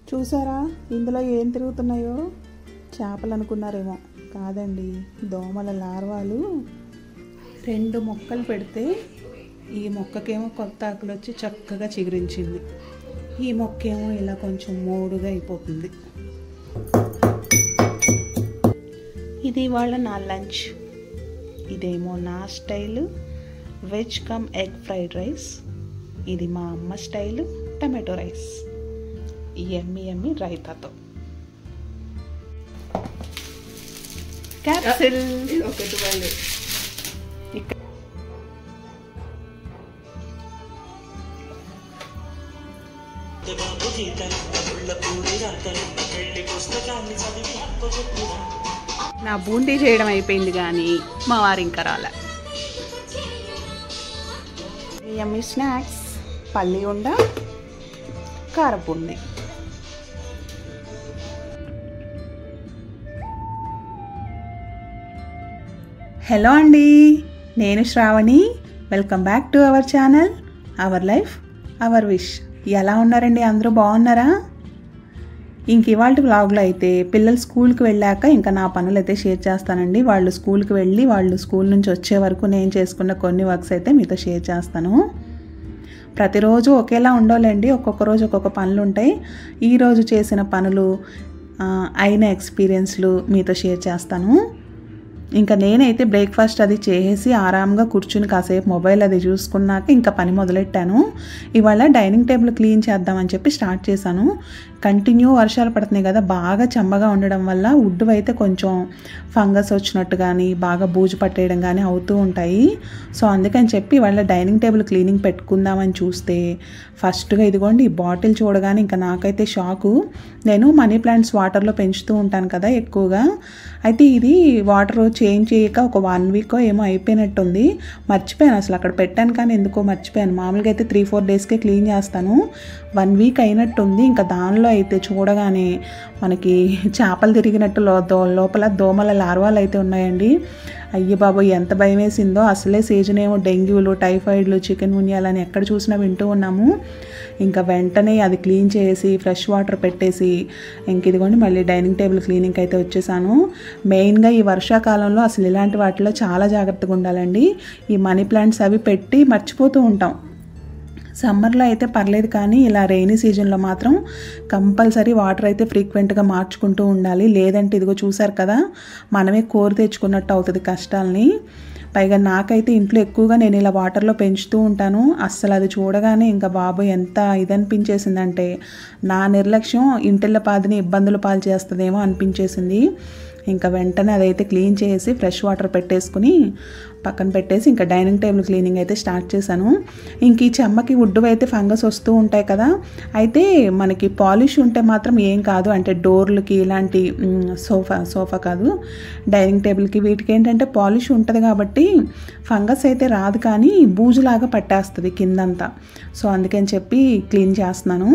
చూసారా ఇందులో ఏం తిరుగుతున్నాయో? చేపలు అనుకున్నారేమో, కాదండి, దోమల లార్వాలు. 2 మొక్కలు పెడితే ఈ మొక్కకేమో కొత్త ఆకులు వచ్చి చక్కగా చిగురించింది, ఈ మొక్కేమో ఇలా కొంచెం మోడుగా అయిపోతుంది. ఇది ఇవాళ నా లంచ్. ఇదేమో నా style veg cum egg fried rice, ఇది మా అమ్మ style tomato rice, yummy yummy రైతాతో. క్యాప్సిల్ నా బూందీ చేయడం అయిపోయింది కానీ మా వారు ఇంకా రాలే. యమ్మీ స్నాక్స్, పల్లి ఉండ, కారపుండి. హలో అండి, నేను Shravani. Welcome back to our channel our life our wish. ఎలా ఉన్నారండి? అందరూ బాగున్నారా? ఇంక ఇవాళ వ్లాగ్లో అయితే పిల్లలు స్కూల్కి వెళ్ళాక ఇంకా నా పనులు అయితే షేర్ చేస్తానండి. వాళ్ళు స్కూల్కి వెళ్ళి వాళ్ళు స్కూల్ నుంచి వచ్చే వరకు నేను చేసుకున్న కొన్ని వర్క్స్ అయితే మీతో షేర్ చేస్తాను. ప్రతిరోజు ఒకేలా ఉండవులేండి, ఒక్కొక్క రోజు ఒక్కొక్క పనులు ఉంటాయి. ఈరోజు చేసిన పనులు, అయిన ఎక్స్పీరియన్స్లు మీతో షేర్ చేస్తాను. ఇంకా నేనైతే బ్రేక్ఫాస్ట్ అది చేసి ఆరాంగా కూర్చుని కాసేపు మొబైల్ అది చూసుకున్నాక ఇంకా పని మొదలెట్టాను. ఇవాళ డైనింగ్ టేబుల్ క్లీన్ చేద్దామని చెప్పి స్టార్ట్ చేశాను. కంటిన్యూ వర్షాలు పడుతున్నాయి కదా, బాగా చెమ్మగా ఉండడం వల్ల వుడ్ అయితే కొంచెం ఫంగస్ వచ్చినట్టు కానీ బాగా బూజు పట్టేయడం కానీ అవుతూ ఉంటాయి. సో అందుకని చెప్పి ఇవాళ డైనింగ్ టేబుల్ క్లీనింగ్ పెట్టుకుందామని చూస్తే ఫస్ట్గా ఇదిగోండి ఈ బాటిల్ చూడగానే ఇంకా నాకైతే షాకు. నేను మనీ ప్లాంట్స్ వాటర్లో పెంచుతూ ఉంటాను కదా ఎక్కువగా, అయితే ఇది వాటర్ చేంజ్ చేయక ఒక 1 వీక్ ఏమో అయిపోయినట్టుంది. మర్చిపోయాను అసలు, అక్కడ పెట్టాను కానీ ఎందుకో మర్చిపోయాను. మామూలుగా అయితే 3-4 డేస్కే క్లీన్ చేస్తాను, 1 వీక్ అయినట్టుంది. ఇంకా దానిలో అయితే చూడగానే మనకి చేపలు తిరిగినట్టు లోపల దోమల లార్వాలు అయితే ఉన్నాయండి. అయ్య బాబు, ఎంత భయం వేసిందో. అసలే సీజన్ ఏమో డెంగ్యూలు, టైఫాయిడ్లు, చికెన్ గున్యాలని ఎక్కడ చూసినా వింటూ ఉన్నాము. ఇంకా వెంటనే అది క్లీన్ చేసి ఫ్రెష్ వాటర్ పెట్టేసి ఇంక ఇదిగోండి మళ్ళీ డైనింగ్ టేబుల్ క్లీనింగ్ అయితే వచ్చేసాను. మెయిన్గా ఈ వర్షాకాలంలో అసలు ఇలాంటి వాటిలో చాలా జాగ్రత్తగా ఉండాలండి. ఈ మనీ ప్లాంట్స్ అవి పెట్టి మర్చిపోతూ ఉంటాం. సమ్మర్లో అయితే పర్లేదు కానీ ఇలా రెయినీ సీజన్లో మాత్రం కంపల్సరీ వాటర్ అయితే ఫ్రీక్వెంట్గా మార్చుకుంటూ ఉండాలి. లేదంటే ఇదిగో చూసారు కదా, మనమే కోరి తెచ్చుకున్నట్టు అవుతుంది కష్టాలని. పైగా నాకైతే ఇంట్లో ఎక్కువగా నేను ఇలా వాటర్లో పెంచుతూ ఉంటాను. అస్సలు అది చూడగానే ఇంకా బాబు ఎంత ఇదనిపించేసిందంటే, నా నిర్లక్ష్యం ఇంటిళ్ళ పాదిని ఇబ్బందులు పాలు చేస్తుందేమో అనిపించేసింది. ఇంకా వెంటనే అదైతే క్లీన్ చేసి ఫ్రెష్ వాటర్ పెట్టేసుకుని పక్కన పెట్టేసి ఇంకా డైనింగ్ టేబుల్ క్లీనింగ్ అయితే స్టార్ట్ చేశాను. ఇంక ఈ చెమ్మకి వుడ్ అయితే ఫంగస్ వస్తూ ఉంటాయి కదా, అయితే మనకి పాలిష్ ఉంటే మాత్రం ఏం కాదు. అంటే డోర్లకి ఇలాంటి సోఫా కాదు, డైనింగ్ టేబుల్కి వీటికి ఏంటంటే పాలిష్ ఉంటుంది కాబట్టి ఫంగస్ అయితే రాదు, కానీ బూజులాగా పట్టేస్తుంది కిందంతా. సో అందుకని చెప్పి క్లీన్ చేస్తున్నాను.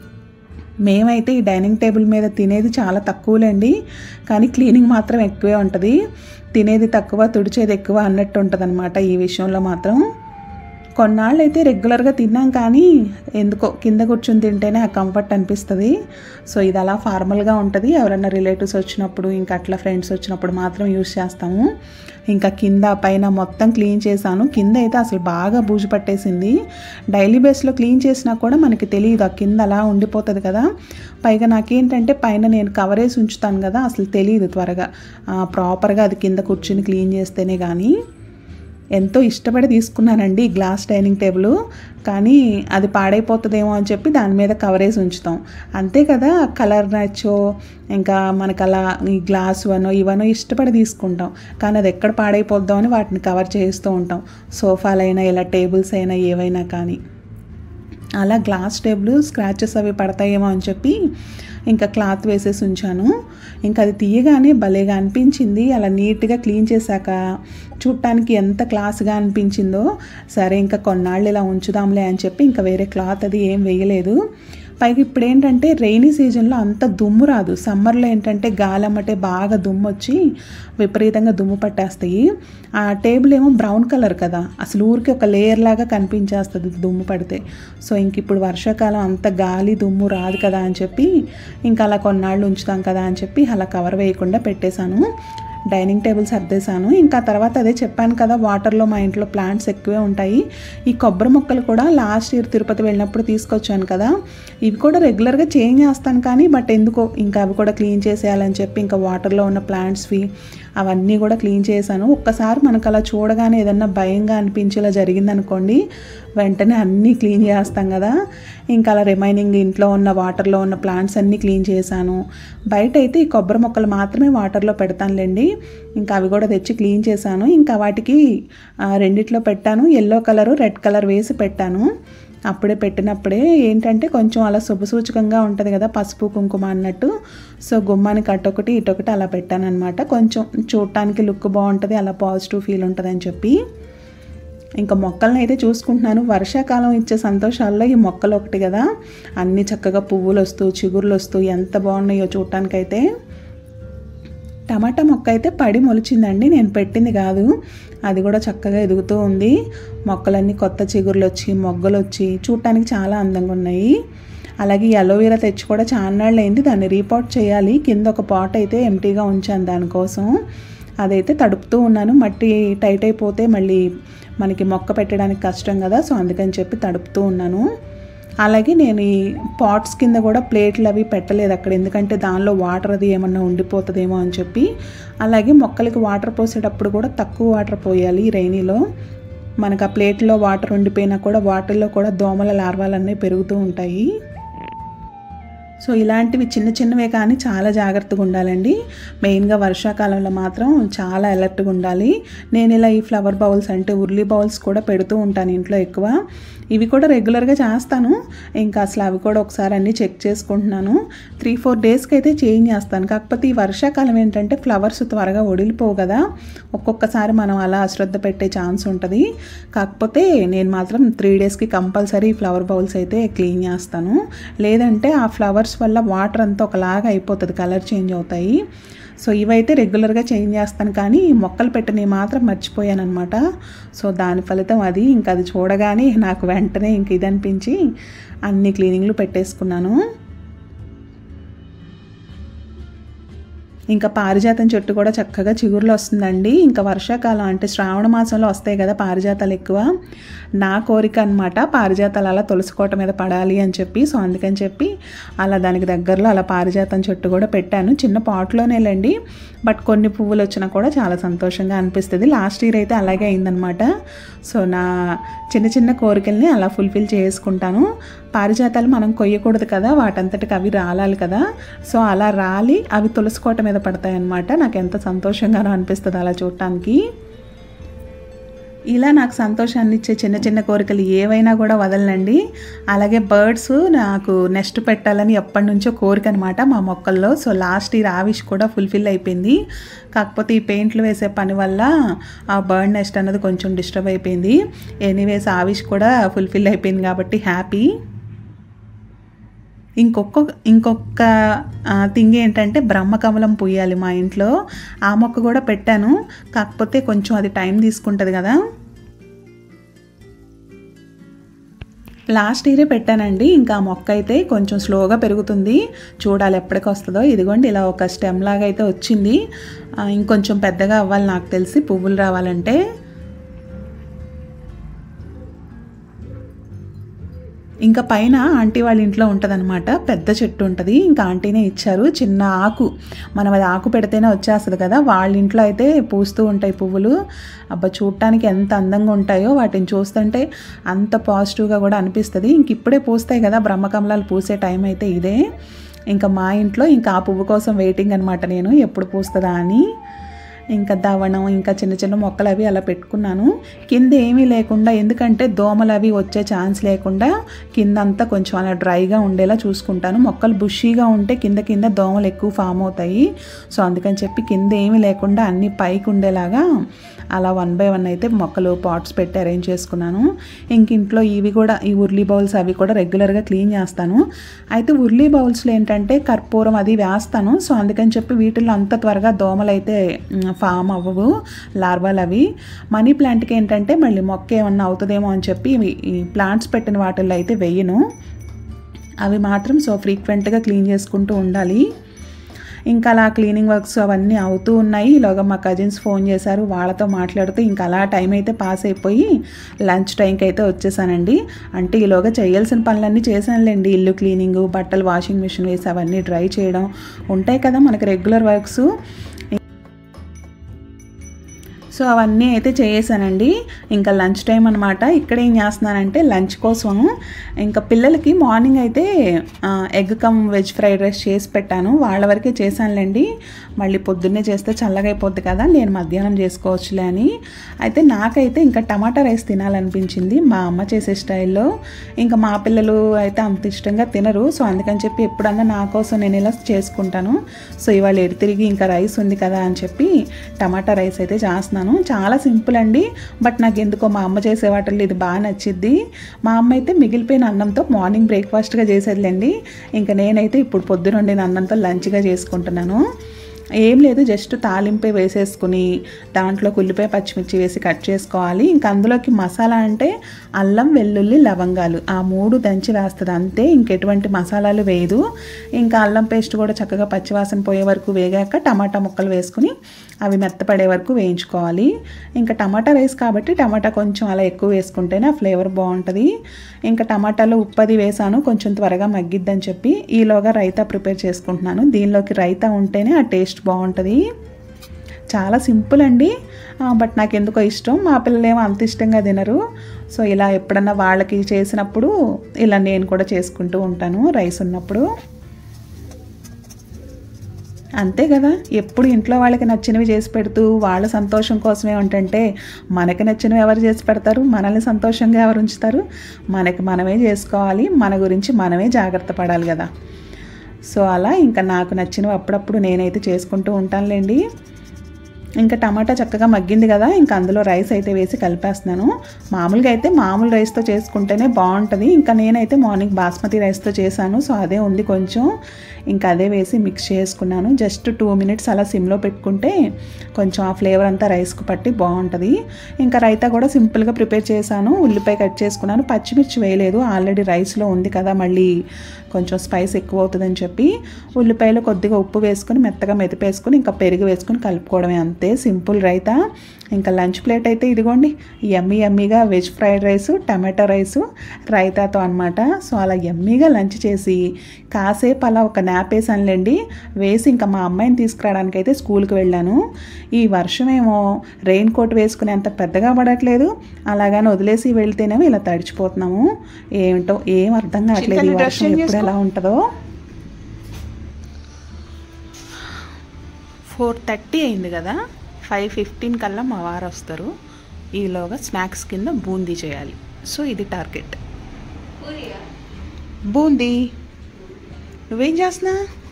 మేమైతే ఈ డైనింగ్ టేబుల్ మీద తినేది చాలా తక్కువలేండి, కానీ క్లీనింగ్ మాత్రం ఎక్కువే ఉంటుంది. తినేది తక్కువ, తుడిచేది ఎక్కువ అన్నట్టు ఉంటుంది అనమాట ఈ విషయంలో మాత్రం. కొన్నాళ్ళు అయితే రెగ్యులర్గా తిన్నాం, కానీ ఎందుకో కింద కూర్చొని తింటేనే ఆ కంఫర్ట్ అనిపిస్తుంది. సో ఇది అలా ఫార్మల్గా ఉంటుంది. ఎవరైనా రిలేటివ్స్ వచ్చినప్పుడు ఇంకా అట్లా ఫ్రెండ్స్ వచ్చినప్పుడు మాత్రం యూజ్ చేస్తాము. ఇంకా కింద పైన మొత్తం క్లీన్ చేశాను. కింద అయితే అసలు బాగా బూజు పట్టేసింది. డైలీ బేస్లో క్లీన్ చేసినా కూడా మనకి తెలియదు, ఆ కింద అలా ఉండిపోతుంది కదా. పైగా నాకేంటంటే పైన నేను కవరేసి ఉంచుతాను కదా, అసలు తెలియదు త్వరగా ప్రాపర్గా అది కింద కూర్చుని క్లీన్ చేస్తేనే. కానీ ఎంతో ఇష్టపడి తీసుకున్నానండి ఈ గ్లాస్ డైనింగ్ టేబుల్, కానీ అది పాడైపోతుందేమో అని చెప్పి దాని మీద కవరేసి ఉంచుతాం అంతే కదా. కలర్ నచ్చో ఇంకా మనకు అలా ఈ గ్లాసు అనో ఇవనో ఇష్టపడి తీసుకుంటాం, కానీ అది ఎక్కడ పాడైపోద్దాం అని వాటిని కవర్ చేస్తూ ఉంటాం. సోఫాలైనా ఇలా టేబుల్స్ అయినా ఏవైనా కానీ. అలా గ్లాస్ టేబుల్ స్క్రాచెస్ అవి పడతాయేమో అని చెప్పి ఇంకా క్లాత్ వేసేసి ఉంచాను. ఇంకా అది తీయగానే భలేగా అనిపించింది. అలా నీట్గా క్లీన్ చేశాక చూడటానికి ఎంత క్లాస్గా అనిపించిందో. సరే ఇంకా కొన్నాళ్ళు ఇలా ఉంచుదాంలే అని చెప్పి ఇంకా వేరే క్లాత్ అది ఏం వేయలేదు. పైగా ఇప్పుడు ఏంటంటే రెయినీ సీజన్లో అంత దుమ్ము రాదు. సమ్మర్లో ఏంటంటే గాలి అమ్మటే బాగా దుమ్ము వచ్చి విపరీతంగా దుమ్ము పట్టేస్తాయి. ఆ టేబుల్ ఏమో బ్రౌన్ కలర్ కదా, అసలు ఊరికి ఒక లేయర్ లాగా కనిపించేస్తుంది దుమ్ము పడితే. సో ఇంక ఇప్పుడు వర్షాకాలం అంత గాలి దుమ్ము రాదు కదా అని చెప్పి ఇంకా అలా కొన్నాళ్ళు ఉంచుతాం కదా అని చెప్పి అలా కవర్ వేయకుండా పెట్టేశాను. డైనింగ్ టేబుల్ సర్దేశాను. ఇంకా తర్వాత అదే చెప్పాను కదా, వాటర్లో మా ఇంట్లో ప్లాంట్స్ ఎక్కువే ఉంటాయి. ఈ కొబ్బరి మొక్కలు కూడా లాస్ట్ ఇయర్ తిరుపతి వెళ్ళినప్పుడు తీసుకొచ్చాను కదా, ఇవి కూడా రెగ్యులర్గా చేంజ్ చేస్తాను కానీ బట్ ఎందుకో ఇంకా అవి కూడా క్లీన్ చేసేయాలని చెప్పి ఇంకా వాటర్లో ఉన్న ప్లాంట్స్వి అవన్నీ కూడా క్లీన్ చేశాను. ఒక్కసారి మనకు అలా చూడగానే ఏదన్నా భయంగా అనిపించేలా జరిగిందనుకోండి, వెంటనే అన్నీ క్లీన్ చేస్తాం కదా. ఇంకా అలా రిమైనింగ్ ఇంట్లో ఉన్న వాటర్లో ఉన్న ప్లాంట్స్ అన్నీ క్లీన్ చేశాను. బయట అయితే ఈ కొబ్బరి మొక్కలు మాత్రమే వాటర్లో పెడతానులేండి. ఇంకా అవి కూడా తెచ్చి క్లీన్ చేశాను. ఇంకా వాటికి రెండిట్లో పెట్టాను, ఎల్లో కలరు రెడ్ కలర్ వేసి పెట్టాను. అప్పుడే పెట్టినప్పుడే ఏంటంటే కొంచెం అలా శుభసూచకంగా ఉంటుంది కదా, పసుపు కుంకుమ అన్నట్టు. సో గుమ్మానికి అటొకటి ఇటొకటి అలా పెట్టాను అనమాట. కొంచెం చూడటానికి లుక్ బాగుంటుంది, అలా పాజిటివ్ ఫీల్ ఉంటుంది అని చెప్పి ఇంకా మొక్కలను అయితే చూసుకుంటున్నాను. వర్షాకాలం ఇచ్చే సంతోషాల్లో ఈ మొక్కలు ఒకటి కదా, అన్నీ చక్కగా పువ్వులు వస్తూ చిగుర్లు వస్తూ ఎంత బాగున్నాయో చూడటానికైతే. టమాటా మొక్క అయితే పడి మొలిచిందండి, నేను పెట్టింది కాదు. అది కూడా చక్కగా ఎదుగుతూ ఉంది. మొక్కలన్నీ కొత్త చిగుర్లు వచ్చి మొగ్గలు వచ్చి చూడటానికి చాలా అందంగా ఉన్నాయి. అలాగే అలోవెరా తెచ్చి కూడా చాలా నాళ్ళు అయింది, దాన్ని రీపాట్ చేయాలి. కింద ఒక పాట్ అయితే ఎంటీగా ఉంచాను దానికోసం. అదైతే తడుపుతూ ఉన్నాను, మట్టి టైట్ అయిపోతే మళ్ళీ మనకి మొక్క పెట్టడానికి కష్టం కదా, సో అందుకని చెప్పి తడుపుతూ ఉన్నాను. అలాగే నేను ఈ పాట్స్ కింద కూడా ప్లేట్లు అవి పెట్టలేదు అక్కడ, ఎందుకంటే దానిలో వాటర్ అది ఏమన్నా ఉండిపోతుందేమో అని చెప్పి. అలాగే మొక్కలకి వాటర్ పోసేటప్పుడు కూడా తక్కువ వాటర్ పోయాలి రైనీలో. మనకు ఆ ప్లేట్లో వాటర్ ఉండిపోయినా కూడా వాటర్లో కూడా దోమల లార్వాలన్నీ పెరుగుతూ ఉంటాయి. సో ఇలాంటివి చిన్న చిన్నవే కానీ చాలా జాగ్రత్తగా ఉండాలండి. మెయిన్గా వర్షాకాలంలో మాత్రం చాలా అలర్ట్గా ఉండాలి. నేను ఇలా ఈ ఫ్లవర్ బౌల్స్ అంటే ఉర్లీ బౌల్స్ కూడా పెడుతూ ఉంటాను ఇంట్లో ఎక్కువ. ఇవి కూడా రెగ్యులర్గా చేస్తాను. ఇంకా అసలు అవి కూడా ఒకసారి అన్నీ చెక్ చేసుకుంటున్నాను. 3-4 డేస్కి అయితే చేంజ్ చేస్తాను. కాకపోతే ఈ వర్షాకాలం ఏంటంటే ఫ్లవర్స్ త్వరగా ఒడిలిపోవు కదా, ఒక్కొక్కసారి మనం అలా అశ్రద్ధ పెట్టే ఛాన్స్ ఉంటుంది. కాకపోతే నేను మాత్రం 3 డేస్కి కంపల్సరీ ఫ్లవర్ బౌల్స్ అయితే క్లీన్ చేస్తాను. లేదంటే ఆ ఫ్లవర్స్ వల్ల వాటర్ అంతా ఒకలాగా అయిపోతుంది, కలర్ చేంజ్ అవుతాయి. సో ఇవైతే రెగ్యులర్గా చేంజ్ చేస్తాను కానీ మొక్కలు పెట్టినవి మాత్రం మర్చిపోయాను అనమాట. సో దాని ఫలితం అది. ఇంకా అది చూడగానే నాకు వెంటనే ఇంక ఇది అనిపించి అన్ని క్లీనింగ్లు పెట్టేసుకున్నాను. ఇంకా పారిజాతం చెట్టు కూడా చక్కగా చిగురులు వస్తుందండి. ఇంకా వర్షాకాలం అంటే శ్రావణ మాసంలో వస్తాయి కదా పారిజాతాలు ఎక్కువ. నా కోరిక అనమాట పారిజాతాలు అలా తులసి కోట మీద పడాలి అని చెప్పి. సో అందుకని చెప్పి అలా దానికి దగ్గరలో అలా పారిజాతం చెట్టు కూడా పెట్టాను. చిన్న పాట్లోనేలేండి, బట్ కొన్ని పువ్వులు వచ్చినా కూడా చాలా సంతోషంగా అనిపిస్తుంది. లాస్ట్ ఇయర్ అయితే అలాగే అయిందనమాట. సో నా చిన్న చిన్న కోరికల్ని అలా ఫుల్ఫిల్ చేసుకుంటాను. పారిజాతాలు మనం కొయ్యకూడదు కదా, వాటంతటికి అవి రాలాలి కదా. సో అలా రాలి అవి తులసి కోట మీద పడతాయి అన్నమాట. నాకు ఎంత సంతోషంగానో అనిపిస్తుంది అలా చూడటానికి. ఇలా నాకు సంతోషాన్ని ఇచ్చే చిన్న చిన్న కోరికలు ఏవైనా కూడా వదలనండి. అలాగే బర్డ్స్ నాకు నెస్ట్ పెట్టాలని ఎప్పటి నుంచో కోరిక అనమాట మా మొక్కల్లో. సో లాస్ట్ ఇయర్ ఆ విష్ కూడా ఫుల్ఫిల్ అయిపోయింది. కాకపోతే ఈ పెయింట్లు వేసే పని వల్ల ఆ బర్డ్ నెస్ట్ అన్నది కొంచెం డిస్టర్బ్ అయిపోయింది. ఎనీవేస్ ఆ విష్ కూడా ఫుల్ఫిల్ అయిపోయింది కాబట్టి హ్యాపీ. ఇంకొక థింగ్ ఏంటంటే బ్రహ్మకమలం పూయాలి మా ఇంట్లో. ఆ మొక్క కూడా పెట్టాను, కాకపోతే కొంచెం అది టైం తీసుకుంటుంది కదా. లాస్ట్ ఇయరే పెట్టానండి. ఇంకా ఆ మొక్క అయితే కొంచెం స్లోగా పెరుగుతుంది, చూడాలి ఎప్పటికి వస్తుందో. ఇదిగోండి ఇలా ఒక స్టెమ్ లాగా అయితే వచ్చింది. ఇంకొంచెం పెద్దగా అవ్వాలి నాకు తెలిసి పువ్వులు రావాలంటే. ఇంకా పైన ఆంటీ వాళ్ళ ఇంట్లో ఉంటుందన్నమాట, పెద్ద చెట్టు ఉంటుంది. ఇంకా ఆంటీనే ఇచ్చారు చిన్న ఆకు, మనం అది ఆకు పెడితేనే వచ్చేస్తుంది కదా. వాళ్ళ ఇంట్లో అయితే పూస్తూ ఉంటాయి పువ్వులు. అబ్బా చూడటానికి ఎంత అందంగా ఉంటాయో, వాటిని చూస్తుంటే అంత పాజిటివ్గా కూడా అనిపిస్తుంది. ఇంక ఇప్పుడే పూస్తాయి కదా బ్రహ్మకమలాలు, పూసే టైం అయితే ఇదే. ఇంకా మా ఇంట్లో ఇంకా ఆ పువ్వు కోసం వెయిటింగ్ అనమాట నేను, ఎప్పుడు పూస్తుందా అని. ఇంకా దవనం ఇంకా చిన్న చిన్న మొక్కలు అవి అలా పెట్టుకున్నాను. కింద ఏమీ లేకుండా, ఎందుకంటే దోమలు అవి వచ్చే ఛాన్స్ లేకుండా కింద అంతా కొంచెం అలా డ్రైగా ఉండేలా చూసుకుంటాను. మొక్కలు బుషీగా ఉంటే కింద దోమలు ఎక్కువ ఫామ్ అవుతాయి. సో అందుకని చెప్పి కింద ఏమీ లేకుండా అన్నీ పైకి ఉండేలాగా అలా 1 బై 1 అయితే మొక్కలు పాట్స్ పెట్టి అరేంజ్ చేసుకున్నాను. ఇంక ఇంట్లో ఇవి కూడా ఈ ఉర్లీ బౌల్స్ అవి కూడా రెగ్యులర్గా క్లీన్ చేస్తాను. అయితే ఉర్లీ బౌల్స్లో ఏంటంటే కర్పూరం అది వేస్తాను. సో అందుకని చెప్పి వీటిల్లో అంత త్వరగా దోమలు అయితే ఫామ్ అవ్వవు, లార్వాలు అవి. మనీ ప్లాంట్కి ఏంటంటే మళ్ళీ మొక్క ఏమన్నా అవుతుందేమో అని చెప్పి ఈ ప్లాంట్స్ పెట్టిన వాటిల్లో అయితే వెయ్యను. అవి మాత్రం సో ఫ్రీక్వెంట్గా క్లీన్ చేసుకుంటూ ఉండాలి. ఇంకా అలా క్లీనింగ్ వర్క్స్ అవన్నీ అవుతూ ఉన్నాయి. ఈలోగా మా కజిన్స్ ఫోన్ చేశారు, వాళ్ళతో మాట్లాడుతూ ఇంకా అలా టైం అయితే పాస్ అయిపోయి లంచ్ టైంకి అయితే వచ్చేసానండి. అంటే ఈలోగా చేయాల్సిన పనులన్నీ చేశానులేండి. ఇల్లు క్లీనింగ్, బట్టలు వాషింగ్ మిషన్ వేసి అవన్నీ డ్రై చేయడం ఉంటాయి కదా మనకి రెగ్యులర్ వర్క్స్. సో అవన్నీ అయితే చేసానండి. ఇంకా లంచ్ టైం అనమాట. ఇక్కడ ఏం చేస్తున్నానంటే లంచ్ కోసం ఇంకా పిల్లలకి మార్నింగ్ అయితే egg cum veg fried rice చేసి పెట్టాను. వాళ్ళ వరకే చేశానులేండి. మళ్ళీ పొద్దున్నే చేస్తే చల్లగా అయిపోద్ది కదా, నేను మధ్యాహ్నం చేసుకోవచ్చులే అని. అయితే నాకైతే ఇంకా టమాటా రైస్ తినాలనిపించింది మా అమ్మ చేసే స్టైల్లో. ఇంకా మా పిల్లలు అయితే అంత ఇష్టంగా తినరు. సో అందుకని చెప్పి ఎప్పుడన్నా నా కోసం నేను ఇలా చేసుకుంటాను. సో ఇవాళ ఎడు తిరిగి ఇంకా రైస్ ఉంది కదా అని చెప్పి టమాటా రైస్ అయితే చేస్తున్నాను. చాలా సింపుల్ అండి, బట్ నాకు ఎందుకో మా అమ్మ చేసే వాటిల్లో ఇది బాగా నచ్చిద్ది. మా అమ్మ అయితే మిగిలిపోయిన అన్నంతో మార్నింగ్ బ్రేక్ఫాస్ట్గా చేసేదిలేండి. ఇంకా నేనైతే ఇప్పుడు పొద్దున వండిన అన్నంతో లంచ్గా చేసుకుంటున్నాను. ఏం లేదు, జస్ట్ తాలింపే వేసేసుకుని దాంట్లో ఉల్లిపాయ పచ్చిమిర్చి వేసి కట్ చేసుకోవాలి. ఇంకా అందులోకి మసాలా అంటే అల్లం వెల్లుల్లి లవంగాలు ఆ 3 దంచి వేస్తుంది అంతే, ఇంకెటువంటి మసాలాలు వేయదు. ఇంకా అల్లం పేస్ట్ కూడా చక్కగా పచ్చివాసన పోయే వరకు వేగాక టమాటా ముక్కలు వేసుకుని అవి మెత్తపడే వరకు వేయించుకోవాలి. ఇంకా టమాటా రైస్ కాబట్టి టమాటా కొంచెం అలా ఎక్కువ వేసుకుంటేనే ఆ ఫ్లేవర్ బాగుంటుంది. ఇంకా టమాటాలో ఉప్పు అది వేసాను కొంచెం త్వరగా మగ్గిద్దని చెప్పి. ఈలోగా రైతా ప్రిపేర్ చేసుకుంటున్నాను. దీనిలోకి రైతా ఉంటేనే ఆ టేస్ట్ బాగుంటుంది. చాలా సింపుల్ అండి, బట్ నాకు ఎందుకో ఇష్టం. మా పిల్లలేమో అంత ఇష్టంగా తినరు. సో ఇలా ఎప్పుడన్నా వాళ్ళకి చేసినప్పుడు ఇలా నేను కూడా చేసుకుంటూ ఉంటాను రైస్ ఉన్నప్పుడు. అంతే కదా, ఎప్పుడు ఇంట్లో వాళ్ళకి నచ్చినవి చేసి పెడుతూ వాళ్ళ సంతోషం కోసమే ఉంటుంటే మనకి నచ్చినవి ఎవరు చేసి పెడతారు, మనల్ని సంతోషంగా ఎవరు ఉంచుతారు? మనకి మనమే చేసుకోవాలి, మన గురించి మనమే జాగ్రత్త పడాలి కదా. సో అలా ఇంకా నాకు నచ్చినవి అప్పుడప్పుడు నేనైతే చేసుకుంటూ ఉంటానులేండి. ఇంకా టమాటా చక్కగా మగ్గింది కదా, ఇంకా అందులో రైస్ అయితే వేసి కలిపేస్తున్నాను. మామూలుగా అయితే మామూలు రైస్తో చేసుకుంటేనే బాగుంటుంది. ఇంకా నేనైతే మార్నింగ్ బాస్మతి రైస్తో చేశాను. సో అదే ఉంది కొంచెం, ఇంకా అదే వేసి మిక్స్ చేసుకున్నాను. జస్ట్ 2 మినిట్స్ అలా సిమ్లో పెట్టుకుంటే కొంచెం ఆ ఫ్లేవర్ అంతా రైస్కు పట్టి బాగుంటుంది. ఇంకా రైతా కూడా సింపుల్గా ప్రిపేర్ చేశాను. ఉల్లిపాయ కట్ చేసుకున్నాను, పచ్చిమిర్చి వేయలేదు, ఆల్రెడీ రైస్లో ఉంది కదా, మళ్ళీ కొంచెం స్పైస్ ఎక్కువ అవుతుందని చెప్పి ఉల్లిపాయలు కొద్దిగా ఉప్పు వేసుకొని మెత్తగా మెదిపేసుకొని ఇంకా పెరుగు వేసుకొని కలుపుకోవడమే, అంతే సింపుల్ రైతా. ఇంకా లంచ్ ప్లేట్ అయితే ఇదిగోండి, యమ్మీగా veg fried rice, tomato rice, రైతాతో అనమాట. సో అలా యమ్మీగా లంచ్ చేసి కాసేపు అలా ఒక న్యాప్ వేసానులేండి. వేసి ఇంకా మా అమ్మాయిని తీసుకురావడానికి అయితే స్కూల్కి వెళ్ళాను. ఈ వర్షమేమో రెయిన్ కోట్ వేసుకునే అంత పెద్దగా పడట్లేదు, అలాగని వదిలేసి వెళ్తేనేమో ఇలా తడిచిపోతున్నాము. ఏమిటో ఏం అర్థం కావట్లేదు ఈ వర్షం ఎప్పుడు ఎలా ఉంటుందో. 4:30 అయింది కదా, 5:15 కల్లా మా వారు వస్తారు. ఈలోగా స్నాక్స్ కింద బూందీ చేయాలి. సో ఇది టార్గెట్. బూందీ నువ్వేం చేస్తున్నా?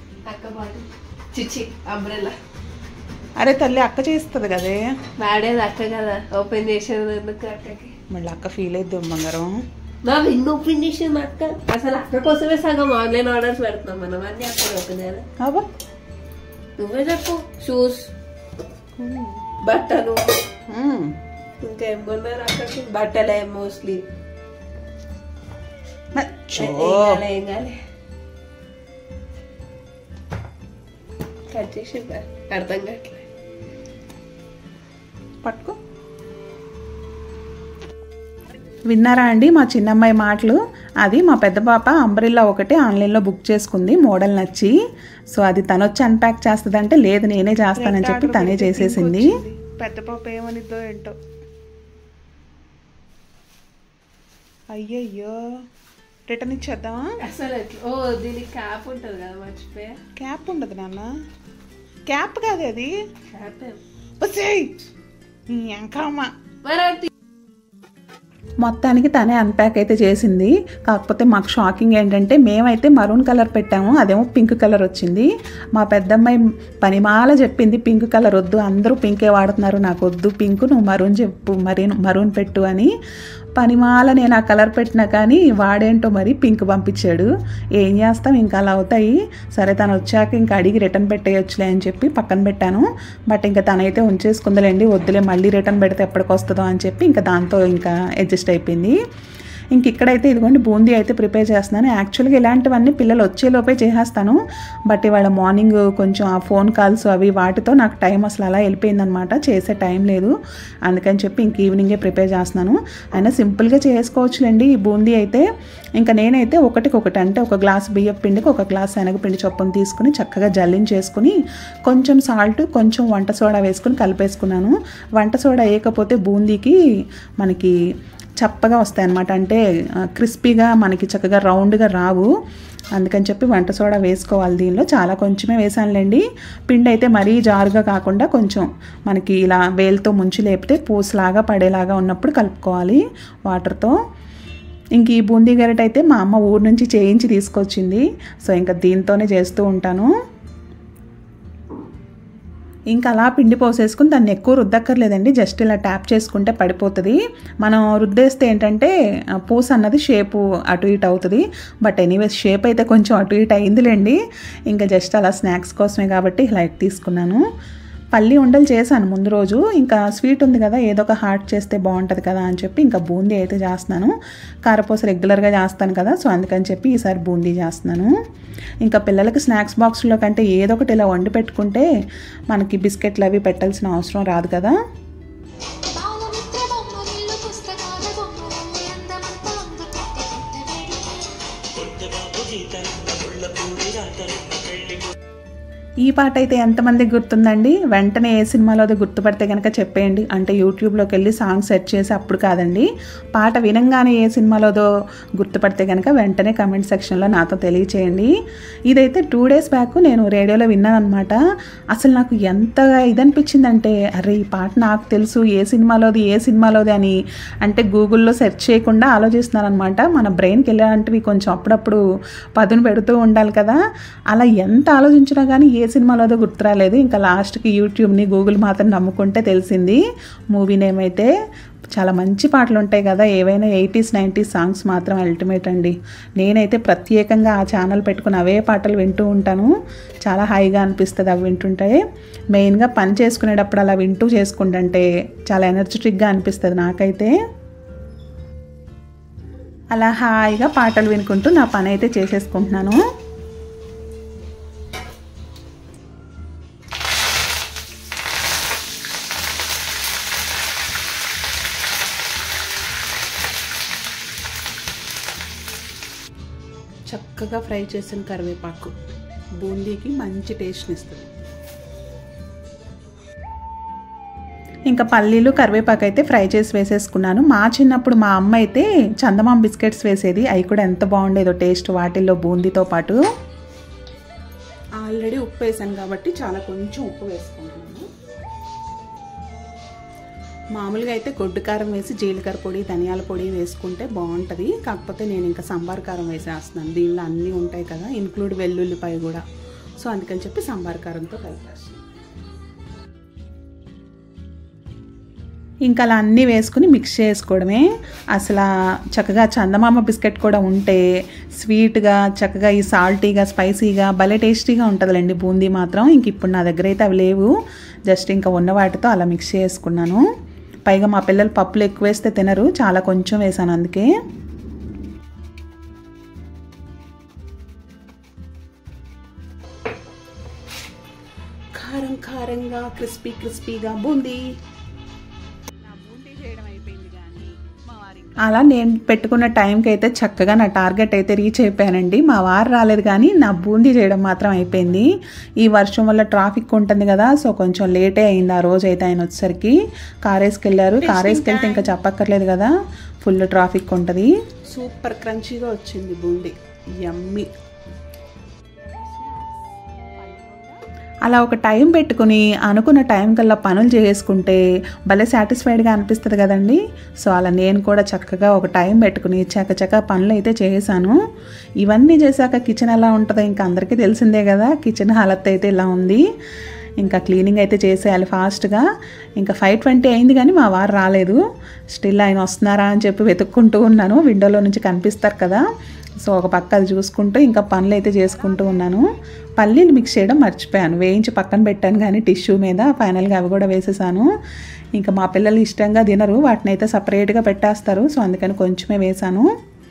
అరే తల్లి, అక్క చేస్తుంది కదే. వాడేది అక్క కదా, ఓపెన్ చేసేది ఎందుకు అక్కకి? మళ్ళీ అక్క ఫీల్ అయితే బంగారం. నా విన్ ఓపెన్ చేసింది అక్క. అసలు అక్క కోసమే సగం ఆన్లైన్ ఆర్డర్స్ పెడుతున్నాం మనం, అన్ని అక్కడ ఓపెన్ చేయాలి. నువ్వే చెప్పు. షూస్, బట్టలు, ఇంకేం కొన్నారు అక్కడికి? బట్టలే మోస్ట్లీ. ఏం కాలే, కట్ చేసి అర్థం కావట్లే. పట్టుకో. విన్నారా అండి మా చిన్నమ్మాయి మాటలు? అది మా పెద్ద పాప అంబ్రెల్లా ఒకటి ఆన్లైన్లో బుక్ చేసుకుంది, మోడల్ నచ్చి. సో అది తను వచ్చి అన్ప్యాక్ చేస్తుందంటే లేదు నేనే చేస్తానని చెప్పి తనే చేసేసింది. పెద్ద పాప ఏమనిద్దో ఏంటో. అయ్యయ్యో, రిటర్న్ ఇచ్చేద్దామా? అసలు దీనికి క్యాప్ ఉంటుంది కదా, మర్చిపోయా. క్యాప్ ఉండదు నాన్న, క్యాప్ కాదు అది. క్యాప్ ఇంకమ్మా మొత్తానికి తనే అన్ప్యాక్ అయితే చేసింది. కాకపోతే మాకు షాకింగ్ ఏంటంటే మేమైతే మరూన్ కలర్ పెట్టాము, అదేమో పింక్ కలర్ వచ్చింది. మా పెద్దమ్మాయి పనిమాల చెప్పింది పింక్ కలర్ వద్దు, అందరూ పింకే వాడుతున్నారు, నాకు వద్దు పింక్, నువ్వు మరూన్ చెప్పు, మరూన్ పెట్టు అని. పనిమాల నేను ఆ కలర్ పెట్టినా కానీ వాడేంటో మరి పింక్ పంపించాడు. ఏం చేస్తాం, ఇంకా అలా అవుతాయి. సరే తను వచ్చాక ఇంకా అడిగి రిటర్న్ పెట్టేయచ్చులే అని చెప్పి పక్కన పెట్టాను. బట్ ఇంకా తనైతే ఉంచేసుకుందలేండి, వద్దులే మళ్ళీ రిటర్న్ పెడితే ఎప్పటికి వస్తుందో అని చెప్పి ఇంకా దాంతో ఇంకా అడ్జస్ట్ అయిపోయింది. ఇంక ఇక్కడైతే ఇదిగోండి బూందీ అయితే ప్రిపేర్ చేస్తున్నాను. యాక్చువల్గా ఇలాంటివన్నీ పిల్లలు వచ్చేలోపే చేసేస్తాను. బట్ ఇవాళ మార్నింగ్ కొంచెం ఆ ఫోన్ కాల్స్ అవి వాటితో నాకు టైం అసలు అలా వెళ్ళిపోయిందనమాట, చేసే టైం లేదు. అందుకని చెప్పి ఇంక ఈవినింగే ప్రిపేర్ చేస్తున్నాను. అయినా సింపుల్గా చేసుకోవచ్చులేండి ఈ బూందీ అయితే. ఇంకా నేనైతే ఒకటికొకటి, అంటే ఒక గ్లాస్ బియ్యం పిండికి ఒక గ్లాస్ శనగపిండి చొప్పున తీసుకుని చక్కగా జల్లించేసుకుని కొంచెం సాల్ట్, కొంచెం వంట సోడా వేసుకుని కలిపేసుకున్నాను. వంట సోడా వేయకపోతే బూందీకి మనకి చప్పగా వస్తాయి అన్నమాట, అంటే క్రిస్పీగా మనకి చక్కగా రౌండ్గా రావు. అందుకని చెప్పి వంట సోడా వేసుకోవాలి. దీనిలో చాలా కొంచెమే వేసానులేండి. పిండి అయితే మరీ జారుగా కాకుండా కొంచెం మనకి ఇలా వేలుతో ముంచి లేపితే పూసలాగా పడేలాగా ఉన్నప్పుడు కలుపుకోవాలి వాటర్తో. ఇంక ఈ బూందీ గరిట అయితే మా అమ్మ ఊరు నుంచి చేయించి తీసుకొచ్చింది. సో ఇంకా దీంతోనే చేస్తూ ఉంటాను. ఇంకా అలా పిండి పోసేసుకుని దాన్ని ఎక్కువ రుద్దక్కర్లేదండి, జస్ట్ ఇలా ట్యాప్ చేసుకుంటే పడిపోతుంది. మనం రుద్దేస్తే ఏంటంటే పూస అన్నది షేపు అటు ఇటు అవుతుంది. బట్ ఎనీవేస్ షేప్ అయితే కొంచెం అటు ఇటు అయిందిలేండి. ఇంకా జస్ట్ అలా స్నాక్స్ కోసమే కాబట్టి లైట్ తీసుకున్నాను. పల్లి ఉండలు చేశాను ముందు రోజు, ఇంకా స్వీట్ ఉంది కదా ఏదో ఒక హాట్ చేస్తే బాగుంటుంది కదా అని చెప్పి ఇంకా బూందీ అయితే చేస్తున్నాను. కారపూస రెగ్యులర్గా చేస్తాను కదా, సో అందుకని చెప్పి ఈసారి బూందీ చేస్తున్నాను. ఇంకా పిల్లలకి స్నాక్స్ బాక్స్లో కంటే ఏదో ఒకటి ఇలా వండి పెట్టుకుంటే మనకి బిస్కెట్లు అవి పెట్టాల్సిన అవసరం రాదు కదా. ఈ పాట అయితే ఎంతమందికి గుర్తుందండి? వెంటనే ఏ సినిమాలోదో గుర్తుపడితే కనుక చెప్పేయండి. అంటే యూట్యూబ్లోకి వెళ్ళి సాంగ్ సెర్చ్ చేసి అప్పుడు కాదండి, పాట వినంగానే ఏ సినిమాలోదో గుర్తుపడితే కనుక వెంటనే కమెంట్ సెక్షన్లో నాతో తెలియచేయండి. ఇదైతే 2 days బ్యాక్ నేను రేడియోలో విన్నాను అనమాట. అసలు నాకు ఎంతగా ఇదనిపించిందంటే, అరే ఈ పాట నాకు తెలుసు, ఏ సినిమాలోది అని అంటే గూగుల్లో సెర్చ్ చేయకుండా ఆలోచిస్తున్నాను అనమాట. మన బ్రెయిన్కి ఇలాంటివి కొంచెం అప్పుడప్పుడు పదును పెడుతూ ఉండాలి కదా. అలా ఎంత ఆలోచించినా కానీ ఏ సినిమాలోదో గుర్తు రాలేదు. ఇంకా లాస్ట్కి యూట్యూబ్ని, గూగుల్ మాత్రం నమ్ముకుంటే తెలిసింది మూవీ నేమ్ అయితే. చాలా మంచి పాటలు ఉంటాయి కదా, ఏవైనా 80s 90s సాంగ్స్ మాత్రం అల్టిమేట్ అండి. నేనైతే ప్రత్యేకంగా ఆ ఛానల్ పెట్టుకుని అవే పాటలు వింటూ ఉంటాను. చాలా హాయిగా అనిపిస్తుంది అవి వింటుంటే. మెయిన్గా పని చేసుకునేటప్పుడు అలా వింటూ చేసుకుంటుంటే చాలా ఎనర్జెటిక్గా అనిపిస్తుంది నాకైతే. అలా హాయిగా పాటలు వినుకుంటూ నా పని అయితే చేసేసుకుంటున్నాను. చక్కగా ఫ్రై చేసిన కరివేపాకు బూందీకి మంచి టేస్ట్ని ఇస్తుంది. ఇంకా పల్లీలు కరివేపాకు అయితే ఫ్రై చేసి వేసేసుకున్నాను. మా చిన్నప్పుడు మా అమ్మ అయితే చందమామ బిస్కెట్స్ వేసేది, అవి కూడా ఎంత బాగుండేదో టేస్ట్ వాటిల్లో బూందీతో పాటు. ఆల్రెడీ ఉప్పు వేసాను కాబట్టి చాలా కొంచెం ఉప్పు వేసుకుంటున్నాను. మామూలుగా అయితే గొడ్డు కారం వేసి జీలకర్ర పొడి, ధనియాల పొడి వేసుకుంటే బాగుంటుంది. కాకపోతే నేను ఇంకా సాంబార్ కారం వేసేస్తున్నాను. దీనిలో అన్నీ ఉంటాయి కదా, ఇన్క్లూడ్ వెల్లుల్లిపాయ కూడా. సో అందుకని చెప్పి సాంబార్ కారంతో కలిపేస్తాను. ఇంకా అలా అన్నీ వేసుకుని మిక్స్ చేసుకోవడమే. అసలు చక్కగా చందమామ బిస్కెట్ కూడా ఉంటే స్వీట్గా, చక్కగా ఈ సాల్టీగా, స్పైసీగా భలే టేస్టీగా ఉంటుందిలేండి బూందీ మాత్రం. ఇంక ఇప్పుడు నా దగ్గర అయితే అవి లేవు, జస్ట్ ఇంకా ఉన్న వాటితో అలా మిక్స్ చేసుకున్నాను. పైగా మా పిల్లలు పప్పులు ఎక్కువ వేస్తే తినరు, చాలా కొంచెం వేసాను అందుకే. కారం కారంగా, క్రిస్పీగా బూందీ. అలా నేను పెట్టుకున్న టైంకి అయితే చక్కగా నా టార్గెట్ అయితే రీచ్ అయిపోయానండి. మా వారు రాలేదు కానీ నా బూందీ చేయడం మాత్రం అయిపోయింది. ఈ వర్షం వల్ల ట్రాఫిక్ ఉంటుంది కదా, సో కొంచెం లేటే అయింది ఆ రోజు అయితే. ఆయన వచ్చేసరికి కారేసుకెళ్ళారు. కారేసుకెళ్తే ఇంకా చెప్పక్కర్లేదు కదా, ఫుల్ ట్రాఫిక్ ఉంటుంది. సూపర్ క్రంచీగా వచ్చింది బూందీ, యమ్మీ. అలా ఒక టైం పెట్టుకుని అనుకున్న టైం కల్లా పనులు చేసుకుంటే భలే సాటిస్ఫైడ్గా అనిపిస్తుంది కదండి. సో అలా నేను కూడా చక్కగా ఒక టైం పెట్టుకుని చక్కచక్క పనులు అయితే చేశాను. ఇవన్నీ చేశాక కిచెన్ ఎలా ఉంటుందో ఇంకా అందరికీ తెలిసిందే కదా. కిచెన్ హాలత్ అయితే ఇలా ఉంది. ఇంకా క్లీనింగ్ అయితే చేసేయాలి ఫాస్ట్గా. ఇంకా 5:20 అయింది కానీ మా వారు రాలేదు. స్టిల్ ఆయన వస్తున్నారా అని చెప్పి వెతుక్కుంటూ ఉన్నాను. విండోలో నుంచి కనిపిస్తారు కదా. సో ఒక పక్క అది చూసుకుంటూ ఇంకా పనులు అయితే చేసుకుంటూ ఉన్నాను. పల్లీలు మిక్స్ చేయడం మర్చిపోయాను. వేయించి పక్కన పెట్టాను కానీ టిష్యూ మీద ఫైనల్గా అవి కూడా వేసేసాను. ఇంకా మా పిల్లలు ఇష్టంగా తినరు, వాటిని అయితే సపరేట్గా పెట్టేస్తారు. సో అందుకని కొంచెమే వేసాను.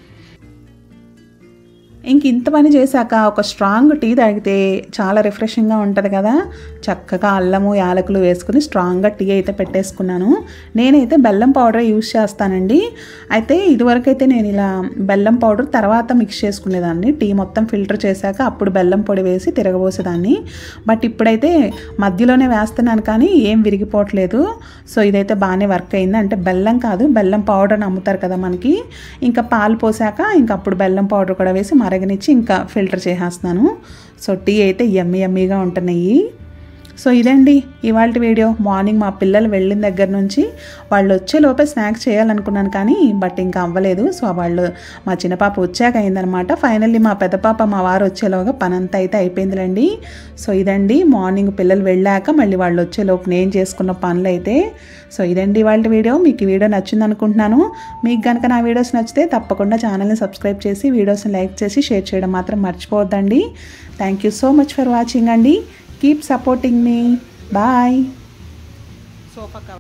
ఇంక ఇంత పని చేశాక ఒక స్ట్రాంగ్ టీ తాగితే చాలా రిఫ్రెషింగ్గా ఉంటుంది కదా. చక్కగా అల్లము యాలకులు వేసుకుని స్ట్రాంగ్గా టీ అయితే పెట్టేసుకున్నాను. నేనైతే బెల్లం పౌడర్ యూస్ చేస్తానండి. అయితే ఇదివరకైతే నేను ఇలా బెల్లం పౌడర్ తర్వాత మిక్స్ చేసుకునేదాన్ని. టీ మొత్తం ఫిల్టర్ చేశాక అప్పుడు బెల్లం పొడి వేసి తిరగబోసేదాన్ని. బట్ ఇప్పుడైతే మధ్యలోనే వేస్తున్నాను కానీ ఏం విరిగిపోవట్లేదు. సో ఇదైతే బాగానే వర్క్ అయింది. అంటే బెల్లం కాదు, బెల్లం పౌడర్ అమ్ముతారు కదా మనకి. ఇంకా పాలు పోసాక ఇంకా అప్పుడు బెల్లం పౌడర్ కూడా వేసి మరగనిచ్చి ఇంకా ఫిల్టర్ చేసేస్తున్నాను. సో టీ అయితే యమ్మీగా ఉంటున్నాయి. సో ఇదండి ఇవాళ వీడియో. మార్నింగ్ మా పిల్లలు వెళ్ళిన దగ్గర నుంచి వాళ్ళు వచ్చేలోపే స్నాక్స్ చేయాలనుకున్నాను కానీ బట్ ఇంకా అవ్వలేదు. సో వాళ్ళు మా చిన్న పాప వచ్చాక అయిందనమాట. ఫైనల్లీ మా పెద్ద పాప మా వారు వచ్చేలోగా పనంతా అయితే అయిపోయిందిలేండి. సో ఇదండి మార్నింగ్ పిల్లలు వెళ్ళాక మళ్ళీ వాళ్ళు వచ్చేలోపు నేను చేసుకున్న పనులు అయితే. సో ఇదండి ఇవాళ వీడియో. మీకు ఈ వీడియో నచ్చింది అనుకుంటున్నాను. మీకు కనుక నా వీడియోస్ నచ్చితే తప్పకుండా ఛానల్ని సబ్స్క్రైబ్ చేసి వీడియోస్ని లైక్ చేసి షేర్ చేయడం మాత్రం మర్చిపోవద్దండి. Thank you so much for watching అండి. Keep supporting me. Bye.